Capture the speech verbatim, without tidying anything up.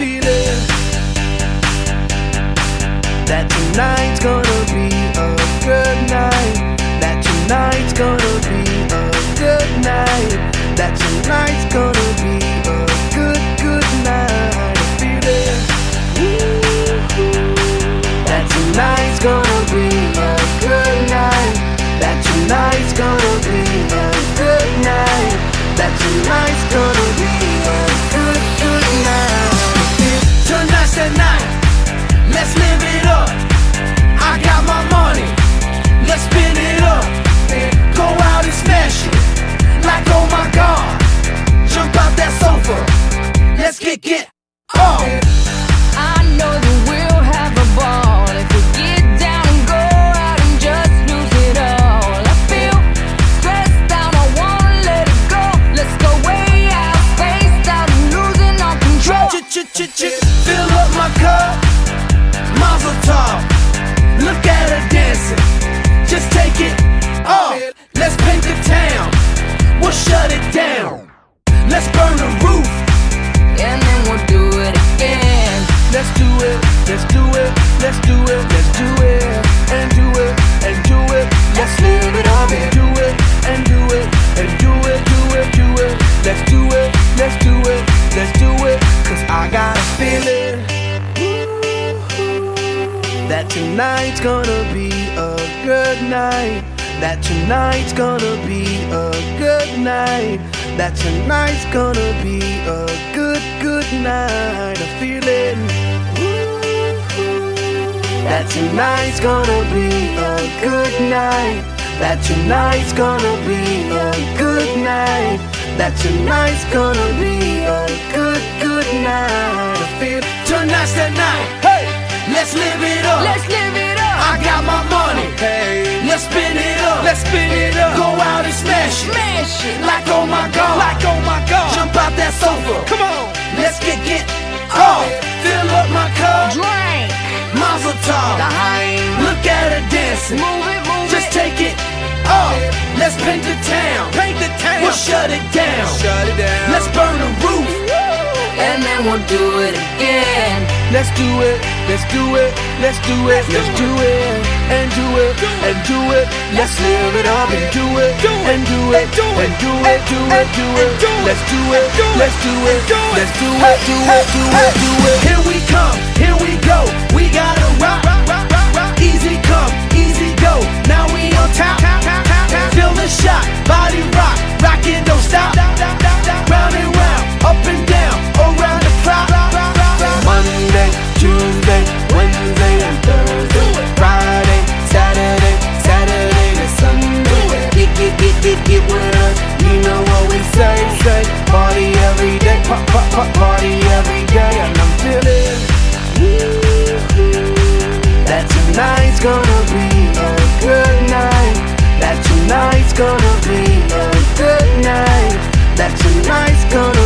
feeling that tonight's gonna be a good night. That tonight's gonna be a good night. That tonight's gonna be a good, good night. I feel it. That tonight's gonna be a good night. That tonight's gonna be a good night. That tonight's gonna be a good, good night. Tonight's the night. Let's live it up. I got my money. Let's spin it up. Go out and smash it. Like oh my God. Jump out that sofa. Let's get get up. I know that we'll have a ball if we get down and go out and just lose it all. I feel stressed out, I wanna let it go. Let's go way out, spaced out and losing our control. Ch-ch-ch-ch, fill up my cup. Mazel tov. Look at her dancing. Just take it off. Let's paint the town. We'll shut it down. Let's burn the roof. And then we'll do it again. Let's do it, let's do it, let's do it, let's do it, and do it, and do it. Let's live it up and do it, and do it, and do it, do it, do it. Let's do it, let's do it, let's do it. Cause I got a feeling that tonight's gonna be a good night. That tonight's gonna be a good night. That tonight's gonna be a good, good night. I feel it. That tonight's gonna be a good night. That tonight's gonna be a good night. That tonight's gonna be a good, good night. I feel tonight's the night. Hey, let's live it up. Let's live it up. I got my money. Hey, let's spin it up. Let's spin it up. Go out and smash it. Smash it. Like oh my God. Like oh my God. Jump out that sofa. Come on. Let's get get off. Fill up my cup. Drink. Mazel tov. The high. Look at her dancing. Move it, move Just it. take it off. Let's paint the town. Paint the town. We'll shut it down. Shut it down. Let's burn the roof. And then we'll do it again. Let's do it, let's do it, let's do it, let's do it, and do it, and do it. Let's live it up and do it, and do it, and do it, do it, do it. Let's do it, let's do it, let's do it, do it, do it, do it. Here we come, here we go. We gotta rock, easy come, easy go. Now we on top, feel the shot, body rock, rock it, don't stop. Round and round, up and down, around the clock. Monday, Tuesday, Wednesday, and Thursday, Friday, Saturday, Saturday to Sunday. Get, get, get, get, get with us. You know what we say, say. Party every day, pop, pop, pop, party every day. And I'm feeling that tonight's gonna be a good night. That tonight's gonna be a good night. That tonight's gonna